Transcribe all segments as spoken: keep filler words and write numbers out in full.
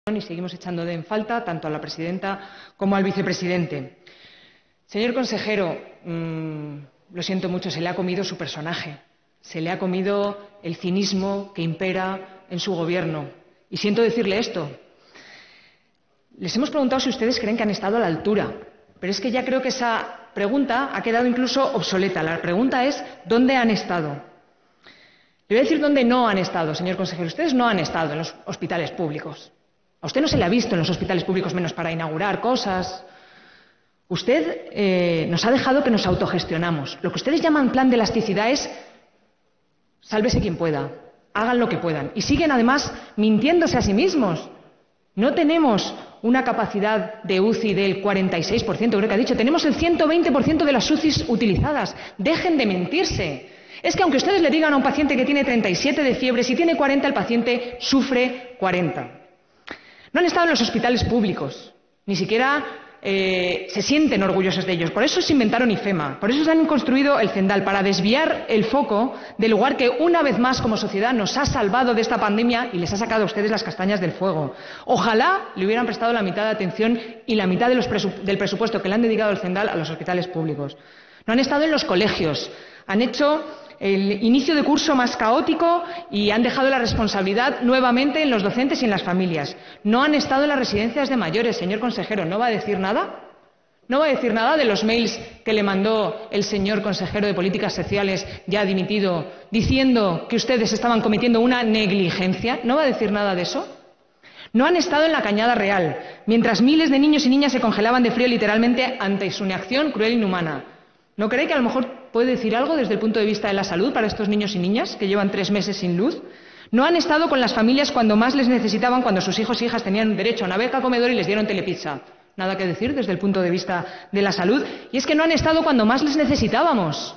y seguimos echando en falta tanto a la presidenta como al vicepresidente. Señor consejero, mmm, lo siento mucho, se le ha comido su personaje, se le ha comido el cinismo que impera en su gobierno. Y siento decirle esto. Les hemos preguntado si ustedes creen que han estado a la altura, pero es que ya creo que esa pregunta ha quedado incluso obsoleta. La pregunta es ¿dónde han estado? Le voy a decir dónde no han estado, señor consejero. Ustedes no han estado en los hospitales públicos. A usted no se le ha visto en los hospitales públicos menos para inaugurar cosas. Usted eh, nos ha dejado que nos autogestionamos. Lo que ustedes llaman plan de elasticidad es sálvese quien pueda, hagan lo que puedan. Y siguen además mintiéndose a sí mismos. No tenemos una capacidad de U C I del cuarenta y seis por ciento, creo que ha dicho. Tenemos el ciento veinte por ciento de las U C Is utilizadas. Dejen de mentirse. Es que aunque ustedes le digan a un paciente que tiene treinta y siete de fiebre, si tiene cuarenta, el paciente sufre cuarenta. No han estado en los hospitales públicos, ni siquiera eh, se sienten orgullosos de ellos. Por eso se inventaron IFEMA, por eso se han construido el Cendal, para desviar el foco del lugar que una vez más como sociedad nos ha salvado de esta pandemia y les ha sacado a ustedes las castañas del fuego. Ojalá le hubieran prestado la mitad de atención y la mitad de los presu- del presupuesto que le han dedicado al Cendal a los hospitales públicos. No han estado en los colegios, han hecho el inicio de curso más caótico y han dejado la responsabilidad nuevamente en los docentes y en las familias. No han estado en las residencias de mayores, señor consejero. ¿No va a decir nada? ¿No va a decir nada de los mails que le mandó el señor consejero de Políticas Sociales, ya dimitido, diciendo que ustedes estaban cometiendo una negligencia? ¿No va a decir nada de eso? No han estado en la Cañada Real, mientras miles de niños y niñas se congelaban de frío literalmente ante su inacción cruel e inhumana. ¿No cree que a lo mejor puede decir algo desde el punto de vista de la salud para estos niños y niñas que llevan tres meses sin luz? No han estado con las familias cuando más les necesitaban, cuando sus hijos e hijas tenían derecho a una beca comedor y les dieron telepizza. Nada que decir desde el punto de vista de la salud. Y es que no han estado cuando más les necesitábamos.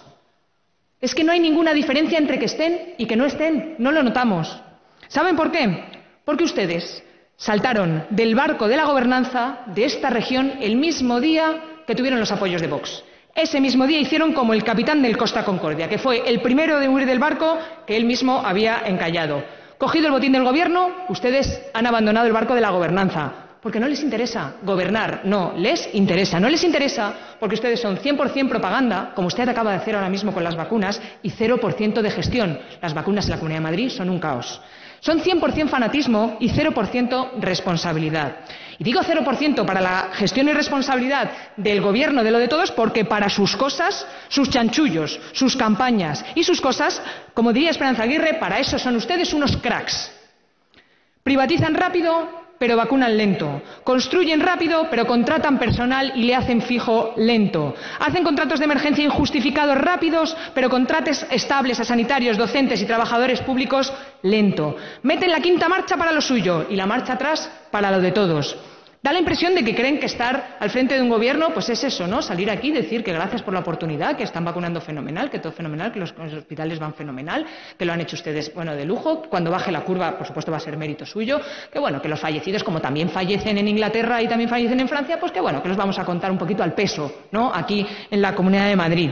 Es que no hay ninguna diferencia entre que estén y que no estén. No lo notamos. ¿Saben por qué? Porque ustedes saltaron del barco de la gobernanza de esta región el mismo día que tuvieron los apoyos de Vox. Ese mismo día hicieron como el capitán del Costa Concordia, que fue el primero de huir del barco que él mismo había encallado. Cogido el botín del gobierno, ustedes han abandonado el barco de la gobernanza, porque no les interesa gobernar, no, les interesa. No les interesa porque ustedes son cien por cien propaganda, como usted acaba de hacer ahora mismo con las vacunas, y cero por ciento de gestión. Las vacunas en la Comunidad de Madrid son un caos. Son cien por cien fanatismo y cero por ciento responsabilidad. Y digo cero por ciento para la gestión y responsabilidad del gobierno de lo de todos porque para sus cosas, sus chanchullos, sus campañas y sus cosas, como diría Esperanza Aguirre, para eso son ustedes unos cracks. Privatizan rápido, pero vacunan lento. Construyen rápido, pero contratan personal y le hacen fijo lento. Hacen contratos de emergencia injustificados rápidos, pero contratos estables a sanitarios, docentes y trabajadores públicos lento. Meten la quinta marcha para lo suyo y la marcha atrás para lo de todos. Da la impresión de que creen que estar al frente de un gobierno pues es eso, ¿no? Salir aquí y decir que gracias por la oportunidad, que están vacunando fenomenal, que todo fenomenal, que los, los hospitales van fenomenal, que lo han hecho ustedes, bueno, de lujo. Cuando baje la curva, por supuesto, va a ser mérito suyo. Que bueno, que los fallecidos, como también fallecen en Inglaterra y también fallecen en Francia, pues que bueno, que los vamos a contar un poquito al peso, ¿no? Aquí en la Comunidad de Madrid.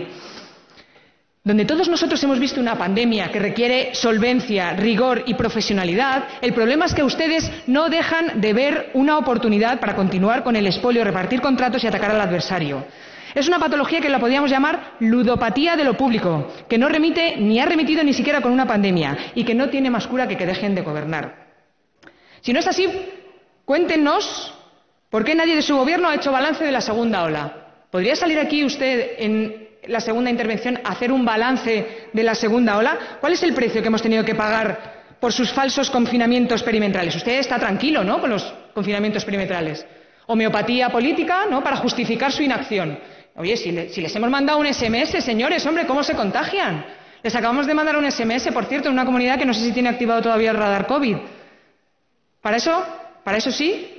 Donde todos nosotros hemos visto una pandemia que requiere solvencia, rigor y profesionalidad, el problema es que ustedes no dejan de ver una oportunidad para continuar con el expolio, repartir contratos y atacar al adversario. Es una patología que la podríamos llamar ludopatía de lo público, que no remite ni ha remitido ni siquiera con una pandemia y que no tiene más cura que que dejen de gobernar. Si no es así, cuéntenos por qué nadie de su gobierno ha hecho balance de la segunda ola. ¿Podría salir aquí usted en la segunda intervención a hacer un balance de la segunda ola? ¿Cuál es el precio que hemos tenido que pagar por sus falsos confinamientos perimetrales? Usted está tranquilo, ¿no?, con los confinamientos perimetrales. Homeopatía política, ¿no?, para justificar su inacción. Oye, si, le, si les hemos mandado un ese eme ese, señores, hombre, ¿cómo se contagian? Les acabamos de mandar un ese eme ese, por cierto, en una comunidad que no sé si tiene activado todavía el radar COVID. ¿Para eso? ¿Para eso sí?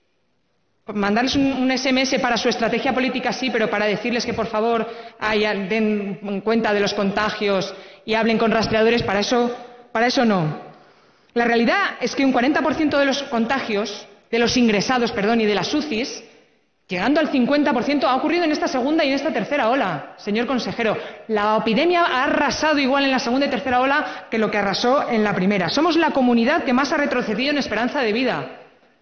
Mandarles un, un ese eme ese para su estrategia política sí, pero para decirles que por favor hayan, den cuenta de los contagios y hablen con rastreadores, para eso, para eso no. La realidad es que un cuarenta por ciento de los contagios, de los ingresados, perdón, y de las U C Is, llegando al cincuenta por ciento, ha ocurrido en esta segunda y en esta tercera ola. Señor consejero, la epidemia ha arrasado igual en la segunda y tercera ola que lo que arrasó en la primera. Somos la comunidad que más ha retrocedido en esperanza de vida.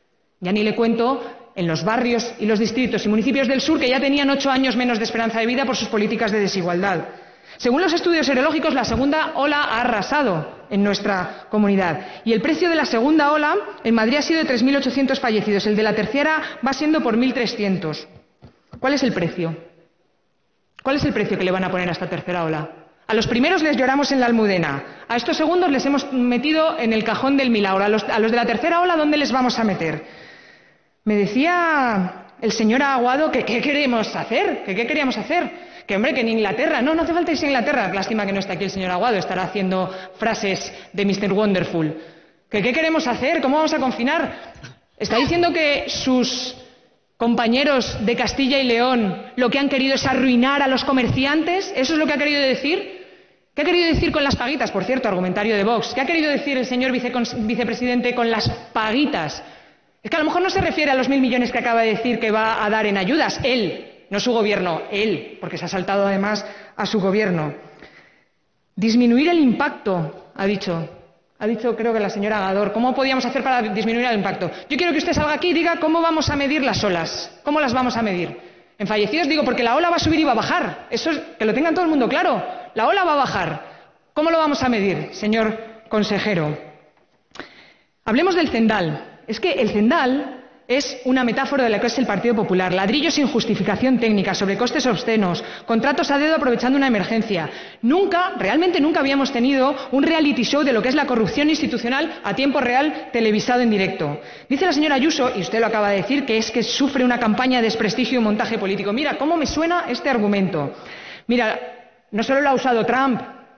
Ya ni le cuento en los barrios y los distritos y municipios del sur que ya tenían ocho años menos de esperanza de vida por sus políticas de desigualdad. Según los estudios serológicos, la segunda ola ha arrasado en nuestra comunidad. Y el precio de la segunda ola en Madrid ha sido de tres mil ochocientos fallecidos. El de la tercera va siendo por mil trescientos. ¿Cuál es el precio? ¿Cuál es el precio que le van a poner a esta tercera ola? A los primeros les lloramos en la Almudena. A estos segundos les hemos metido en el cajón del milagro. A los, a los de la tercera ola, ¿dónde les vamos a meter? Me decía el señor Aguado que qué queremos hacer, que qué queríamos hacer. Que, hombre, que en Inglaterra, no, no hace falta irse a Inglaterra. Lástima que no está aquí el señor Aguado, estará haciendo frases de mister Wonderful. ¿Que qué queremos hacer? ¿Cómo vamos a confinar? ¿Está diciendo que sus compañeros de Castilla y León lo que han querido es arruinar a los comerciantes? ¿Eso es lo que ha querido decir? ¿Qué ha querido decir con las paguitas? Por cierto, argumentario de Vox. ¿Qué ha querido decir el señor vicepresidente con las paguitas? Es que a lo mejor no se refiere a los mil millones que acaba de decir que va a dar en ayudas, él. No su gobierno, él, porque se ha saltado además a su gobierno. Disminuir el impacto, ha dicho. Ha dicho, creo que la señora Gador. ¿Cómo podíamos hacer para disminuir el impacto? Yo quiero que usted salga aquí y diga cómo vamos a medir las olas. ¿Cómo las vamos a medir? En fallecidos digo, porque la ola va a subir y va a bajar. Eso es, que lo tengan todo el mundo claro. La ola va a bajar. ¿Cómo lo vamos a medir, señor consejero? Hablemos del Cendal. Es que el Cendal es una metáfora de lo que es el Partido Popular. Ladrillos sin justificación técnica, sobrecostes obscenos, contratos a dedo aprovechando una emergencia. Nunca, realmente nunca habíamos tenido un reality show de lo que es la corrupción institucional a tiempo real televisado en directo. Dice la señora Ayuso, y usted lo acaba de decir, que es que sufre una campaña de desprestigio y montaje político. Mira, ¿cómo me suena este argumento? Mira, no solo lo ha usado Trump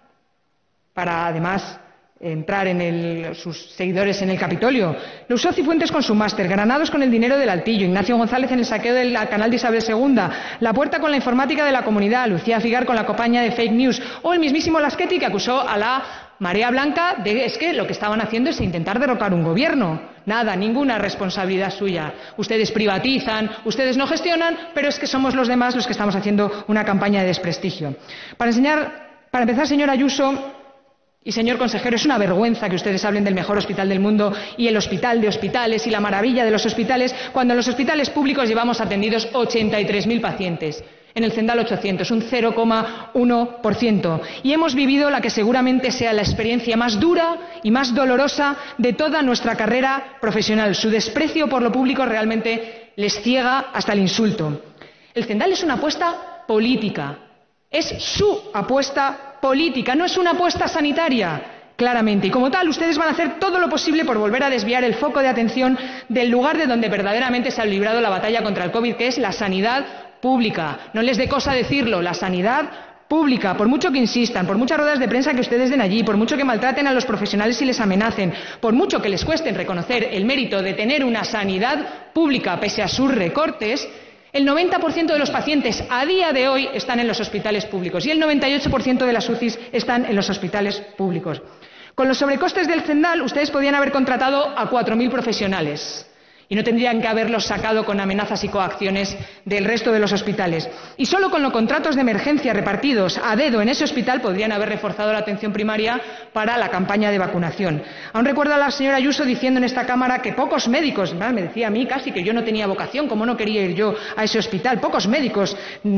para, además, entrar en el, sus seguidores en el Capitolio. Lo usó Cifuentes con su máster, Granados con el dinero del altillo, Ignacio González en el saqueo del canal de Isabel segunda, La Puerta con la informática de la comunidad, Lucía Figar con la campaña de fake news, o el mismísimo Lasqueti que acusó a la Marea Blanca de es que lo que estaban haciendo es intentar derrocar un gobierno. Nada, ninguna responsabilidad suya. Ustedes privatizan, ustedes no gestionan, pero es que somos los demás los que estamos haciendo una campaña de desprestigio. Para enseñar, para empezar, señora Ayuso y señor consejero, es una vergüenza que ustedes hablen del mejor hospital del mundo y el hospital de hospitales y la maravilla de los hospitales, cuando en los hospitales públicos llevamos atendidos ochenta y tres mil pacientes. En el Cendal ochocientos, un cero coma uno por ciento. Y hemos vivido la que seguramente sea la experiencia más dura y más dolorosa de toda nuestra carrera profesional. Su desprecio por lo público realmente les ciega hasta el insulto. El Cendal es una apuesta política. Es su apuesta política, no es una apuesta sanitaria, claramente. Y como tal, ustedes van a hacer todo lo posible por volver a desviar el foco de atención del lugar de donde verdaderamente se ha librado la batalla contra el COVID, que es la sanidad pública. No les dé cosa decirlo, la sanidad pública. Por mucho que insistan, por muchas ruedas de prensa que ustedes den allí, por mucho que maltraten a los profesionales y les amenacen, por mucho que les cuesten reconocer el mérito de tener una sanidad pública pese a sus recortes, el noventa por ciento de los pacientes a día de hoy están en los hospitales públicos y el noventa y ocho por ciento de las U C Is están en los hospitales públicos. Con los sobrecostes del Cendal, ustedes podían haber contratado a cuatro mil profesionales y no tendrían que haberlos sacado con amenazas y coacciones del resto de los hospitales. Y solo con los contratos de emergencia repartidos a dedo en ese hospital podrían haber reforzado la atención primaria para la campaña de vacunación. Aún recuerdo a la señora Ayuso diciendo en esta Cámara que pocos médicos, me decía a mí casi que yo no tenía vocación, como no quería ir yo a ese hospital, pocos médicos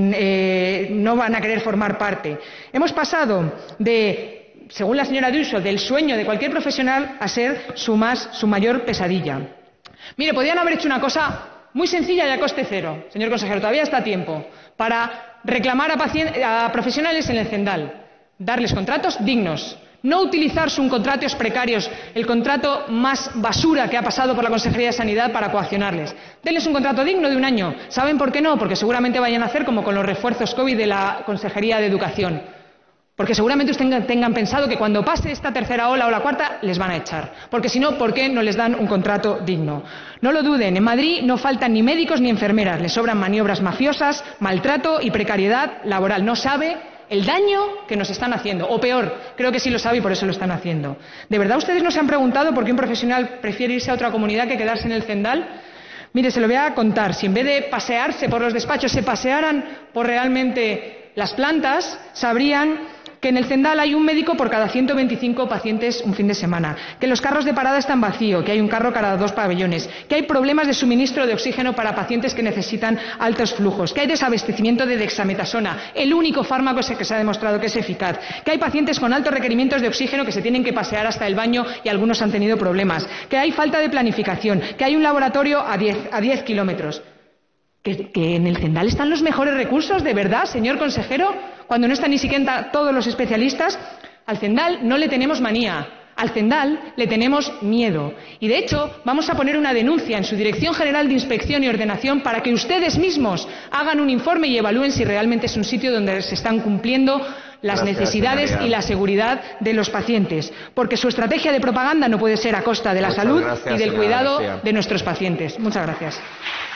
eh, no van a querer formar parte. Hemos pasado de, según la señora Ayuso, del sueño de cualquier profesional a ser su, más, su mayor pesadilla. Mire, podrían haber hecho una cosa muy sencilla y a coste cero, señor consejero, todavía está a tiempo, para reclamar a, a profesionales en el Cendal, darles contratos dignos, no utilizar subcontratos precarios, el contrato más basura que ha pasado por la Consejería de Sanidad para coaccionarles. Denles un contrato digno de un año. ¿Saben por qué no? Porque seguramente vayan a hacer como con los refuerzos COVID de la Consejería de Educación. Porque seguramente ustedes tengan pensado que cuando pase esta tercera ola o la cuarta les van a echar. Porque si no, ¿por qué no les dan un contrato digno? No lo duden, en Madrid no faltan ni médicos ni enfermeras. Les sobran maniobras mafiosas, maltrato y precariedad laboral. No sabe el daño que nos están haciendo. O peor, creo que sí lo sabe y por eso lo están haciendo. ¿De verdad ustedes no se han preguntado por qué un profesional prefiere irse a otra comunidad que quedarse en el Cendal? Mire, se lo voy a contar. Si en vez de pasearse por los despachos se pasearan por realmente las plantas, sabrían que en el Zendal hay un médico por cada ciento veinticinco pacientes un fin de semana, que los carros de parada están vacíos, que hay un carro cada dos pabellones, que hay problemas de suministro de oxígeno para pacientes que necesitan altos flujos, que hay desabastecimiento de dexametasona, el único fármaco que se ha demostrado que es eficaz, que hay pacientes con altos requerimientos de oxígeno que se tienen que pasear hasta el baño y algunos han tenido problemas, que hay falta de planificación, que hay un laboratorio a diez kilómetros. ¿Que, ¿Que en el Zendal están los mejores recursos, de verdad, señor consejero? Cuando no están ni siquiera todos los especialistas. Al Zendal no le tenemos manía. Al Zendal le tenemos miedo. Y, de hecho, vamos a poner una denuncia en su Dirección General de Inspección y Ordenación para que ustedes mismos hagan un informe y evalúen si realmente es un sitio donde se están cumpliendo las Gracias, necesidades señoría. y la seguridad de los pacientes. Porque su estrategia de propaganda no puede ser a costa de la Muchas salud gracias, y del cuidado García. de nuestros pacientes. Muchas gracias.